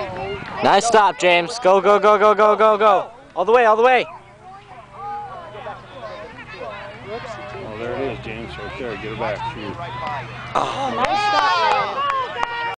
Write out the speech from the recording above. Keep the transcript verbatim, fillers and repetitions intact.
Nice stop, James. Go, go, go, go, go, go, go. All the way, all the way. Oh, there it is, James. Right there. Get it back. Shoot. Oh, nice stop, man.